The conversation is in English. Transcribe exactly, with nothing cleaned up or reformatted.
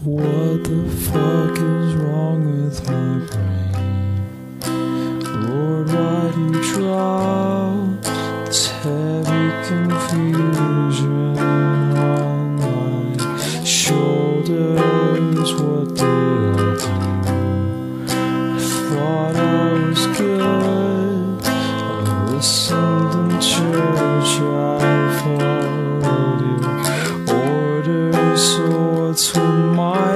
What the fuck is wrong with my brain? Lord, why do you drop this heavy confusion on my shoulders? What did I do? I thought I was good. I listened in church, I followed your orders. So what's with my